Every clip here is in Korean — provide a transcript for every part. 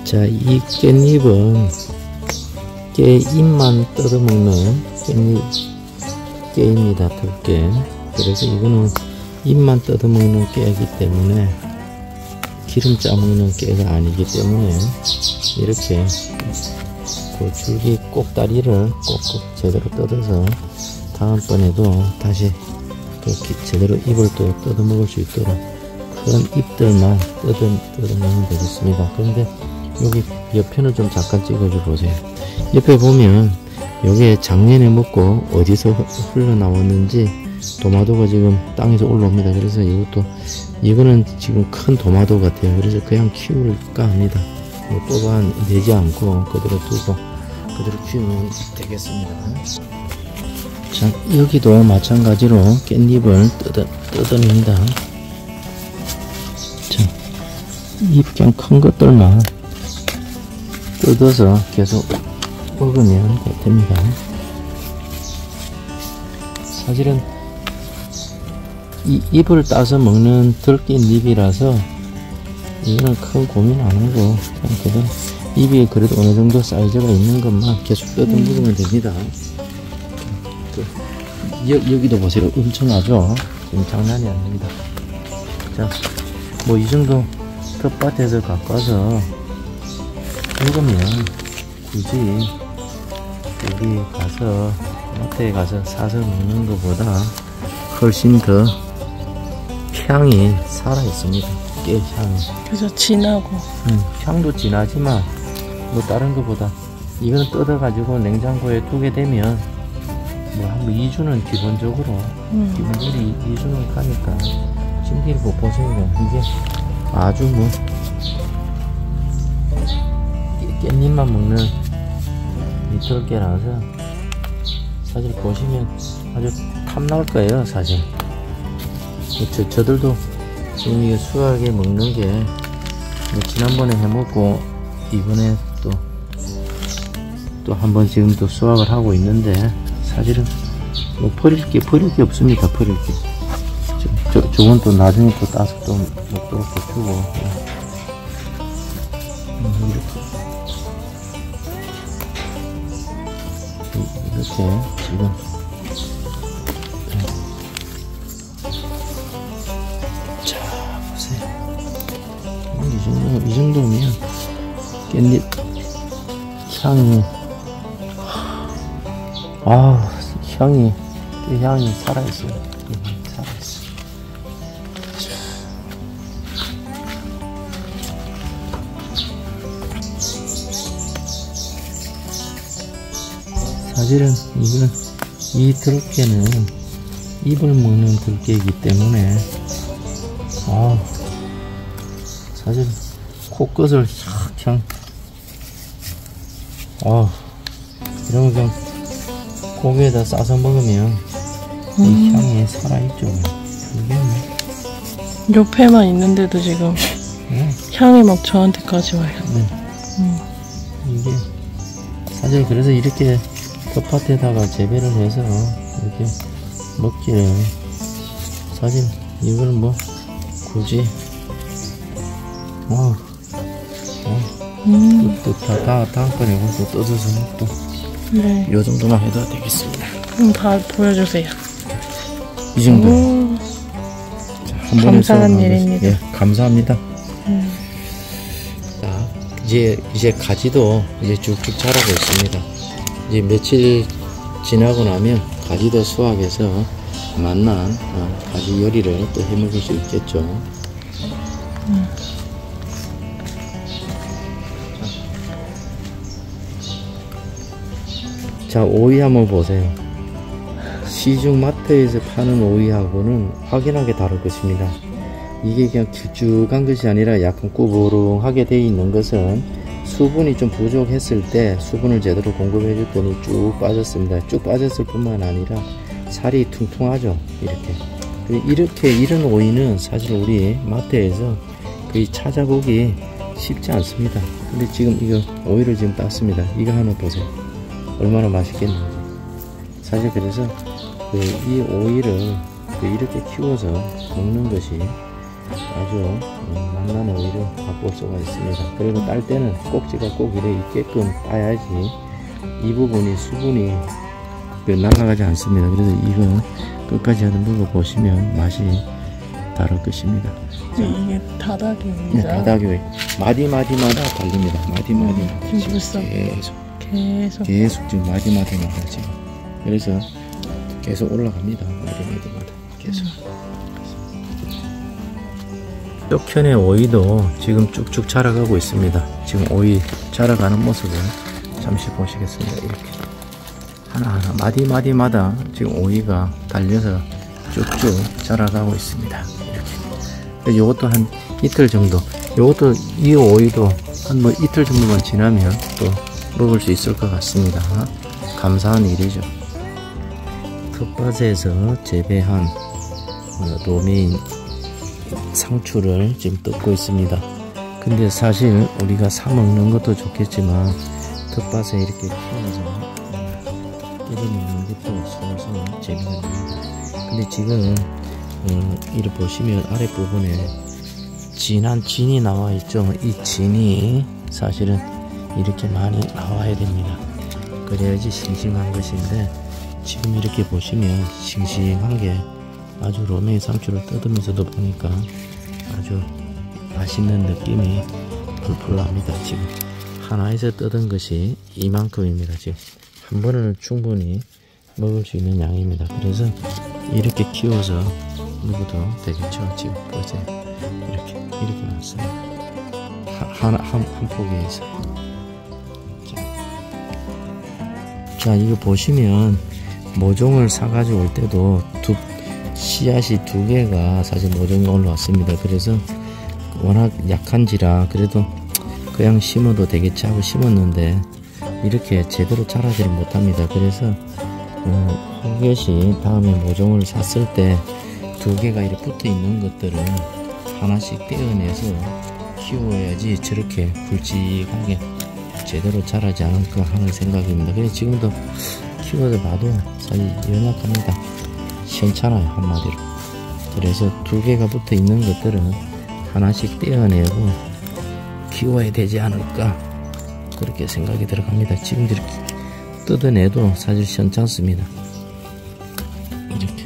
자, 이 깻잎은 깨 잎만 뜯어먹는 깨입니다. 들깨. 그래서 이거는 잎만 뜯어먹는 깨이기 때문에 기름 짜먹는 깨가 아니기 때문에 이렇게 그 줄기 꼭다리를 꼭꼭 제대로 뜯어서 다음번에도 다시 또 제대로 잎을 또 뜯어먹을 수 있도록 그런 잎들만 뜯어먹으면 되겠습니다. 그런데 여기 옆편을 좀 잠깐 찍어줘 보세요. 옆에 보면 여기에 작년에 먹고 어디서 흘러나왔는지 도마도가 지금 땅에서 올라옵니다. 그래서 이거는 지금 큰 도마도 같아요. 그래서 그냥 키울까 합니다. 뽑아내지 않고 그대로 두고 그대로 키우면 되겠습니다. 자, 여기도 마찬가지로 깻잎을 뜯어냅니다. 자, 잎 그냥 큰 것들만 뜯어서 계속 먹으면 됩니다. 사실은 이 잎을 따서 먹는 들깻잎이라서 이거는 큰 고민 안 하고 그냥 그대로 잎이 그래도 어느 정도 사이즈가 있는 것만 계속 뜯어 먹으면 됩니다. 여기도 보세요. 엄청나죠? 지금 장난이 아닙니다. 자, 뭐 이 정도 텃밭에서 가까워서 먹으면 굳이 여기 가서 마트에 가서 사서 먹는 것보다 훨씬 더 향이 살아 있습니다. 깨향이. 그래서 진하고. 향도 진하지만 뭐 다른 것보다 이거는 뜯어 가지고 냉장고에 두게 되면 뭐 한 2주는 기본적으로 2주는 가니까 지금 이거 보세요. 이게 아주 뭐 깻잎만 먹는 이 들깨라서 사실 보시면 아주 탐날 거예요. 사실 저들도 지금 이게 수확에 먹는 게 뭐 지난번에 해먹고 이번에 또 한번 지금 또 수확을 하고 있는데 사실은 뭐 버릴 게 없습니다. 버릴 게. 저건 또 나중에 또 따서 또 먹도록 또 주고. 이렇게 지금 자 보세요. 이 정도면 깻잎 향이 향이 살아있어요. 살아있어요. 사실은 이 들깨는 잎을 먹는 들깨이기 때문에 사실 코끝을 그냥 이러면 그냥 고기에다 싸서 먹으면 이 향이 살아있죠. 이게 옆에만 있는데도 지금 향이 막 저한테까지 와요. 이게 사실 그래서 이렇게 텃밭에다가 재배를 해서 이렇게 먹기를 사실 이걸 뭐 굳이 다음번에 이것도 뜯어서 먹고 네. 요 정도만 해도 되겠습니다. 그럼 다 보여주세요. 이 정도. 자, 감사한 일입니다. 예, 감사합니다. 자, 이제 가지도 이제 쭉쭉 자라고 있습니다. 이제 며칠 지나고 나면 가지도 수확해서 맛난 가지 요리를 또 해먹을 수 있겠죠. 자, 오이 한번 보세요. 시중 마트에서 파는 오이하고는 확연하게 다를 것입니다. 이게 그냥 길쭉한 것이 아니라 약간 꾸부릉하게 되어 있는 것은 수분이 좀 부족했을 때 수분을 제대로 공급해 줬더니 쭉 빠졌습니다. 쭉 빠졌을 뿐만 아니라 살이 퉁퉁하죠. 이런 오이는 사실 우리 마트에서 거의 찾아보기 쉽지 않습니다. 근데 지금 이거 오이를 지금 땄습니다. 이거 한번 보세요. 얼마나 맛있겠는지. 사실 그래서 이 오이를 이렇게 키워서 먹는 것이 아주 맛난 오이를 맛볼 수가 있습니다. 그리고 딸 때는 꼭지가 꼭 이래 있게끔 따야지 이 부분이 수분이 날아가지 않습니다. 그래서 이거 끝까지 한번 먹어보시면 맛이 다를 것입니다. 이게 다닥이 네, 오이죠? 다닥이 오이 마디마디마다 달립니다. 마디마디마다 지금 벌써 계속 지금 마디마디마다 지금 그래서 계속 올라갑니다. 마디마디마다 계속. 쪽편의 오이도 지금 쭉쭉 자라가고 있습니다. 지금 오이 자라가는 모습을 잠시 보시겠습니다. 이렇게 하나하나 마디마디마다 지금 오이가 달려서 쭉쭉 자라가고 있습니다. 이렇게. 요것도 한 이틀 정도, 요것도 이 오이도 한 뭐 이틀 정도만 지나면 또 먹을 수 있을 것 같습니다. 감사한 일이죠. 텃밭에서 재배한 로메인 상추를 지금 뜯고 있습니다. 근데 사실 우리가 사 먹는 것도 좋겠지만 텃밭에 이렇게 키워서 뜯어 먹는 것도 서로 재미가 납니다. 근데 지금 이를 보시면 아랫부분에 진한 진이 나와 있죠. 이 진이 사실은 이렇게 많이 나와야 됩니다. 그래야지 싱싱한 것인데 지금 이렇게 보시면 싱싱한 게 아주 로메인 상추를 뜯으면서도 보니까 아주 맛있는 느낌이 풀풀 납니다. 지금 하나에서 뜯은 것이 이만큼입니다. 지금 한 번은 충분히 먹을 수 있는 양입니다. 그래서 이렇게 키워서 먹어도 되겠죠. 지금 보세요. 이렇게 났어요. 한 포기에서. 자, 이거 보시면 모종을 사가지고 올 때도 씨앗이 2개가 사실 모종이 올라왔습니다. 그래서 워낙 약한지라 그래도 그냥 심어도 되겠지 하고 심었는데 이렇게 제대로 자라지를 못합니다. 그래서 혹여시 다음에 모종을 샀을 때 2개가 이렇게 붙어 있는 것들은 하나씩 떼어내서 키워야지 저렇게 굵직하게 제대로 자라지 않을까 하는 생각입니다. 그래서 지금도 키워서 봐도 사실 연약합니다. 시원찮아요, 한마디로. 그래서 2개가 붙어 있는 것들은 하나씩 떼어내고 키워야 되지 않을까 그렇게 생각이 들어갑니다. 지금 이렇게 뜯어내도 사실 시원찮습니다. 이렇게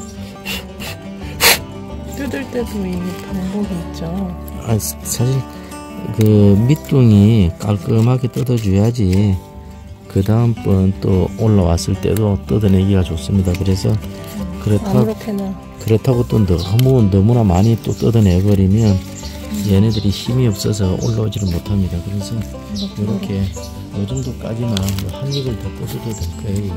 뜯을 때도 이 방법이 있죠. 사실 그 밑둥이 깔끔하게 뜯어줘야지 그 다음번 또 올라왔을 때도 뜯어내기가 좋습니다. 그래서 그렇다고 또 너무나 많이 또 뜯어내버리면 얘네들이 힘이 없어서 올라오지를 못합니다. 그래서 이렇게 이 정도까지만 한 입을 더 뜯어도 될 거예요.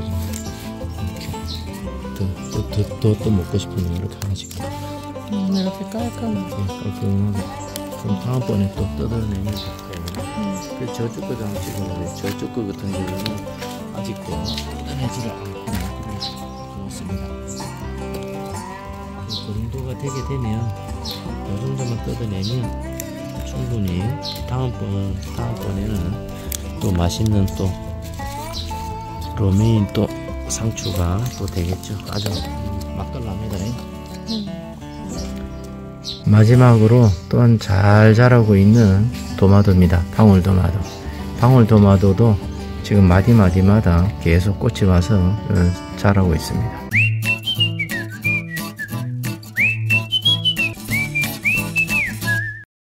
이렇게 더 먹고 싶으면 이렇게 하나씩 이렇게 깔끔하게 그럼 다음번에 또 뜯어내면 될 거예요. 그래서 저쪽 거도 한번 찍어보세요. 저쪽 거 같은 경우는 아직도 뜯어내지를 않고 좋습니다. 그 정도가 되게 되면 이 정도만 뜯어내면 충분히 다음번에는 또 맛있는 또 로메인 또 상추가 또 되겠죠. 아주 맛깔납니다. 마지막으로 또한 잘 자라고 있는 도마도입니다. 방울도마도. 방울도마도도 지금 마디마디마다 계속 꽃이 와서 자라고 있습니다.